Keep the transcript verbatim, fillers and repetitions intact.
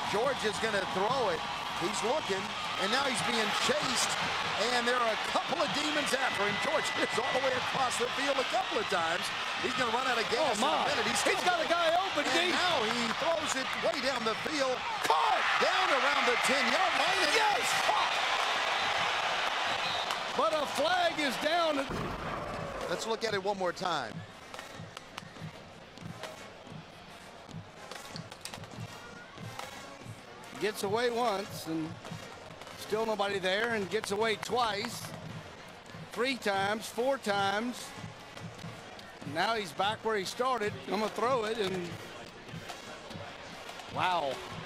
George is going to throw it. He's looking, and now he's being chased, and there are a couple of demons after him. George is all the way across the field a couple of times. He's going to run out of gas oh, my. in a minute. He's, he's got a guy open and deep. now he throws it way down the field. Caught down around the ten-yard line. And yes! Caught. But a flag is down. Let's look at it one more time. Gets away once and still nobody there, and gets away twice, three times, four times. Now he's back where he started. I'm gonna throw it, and wow.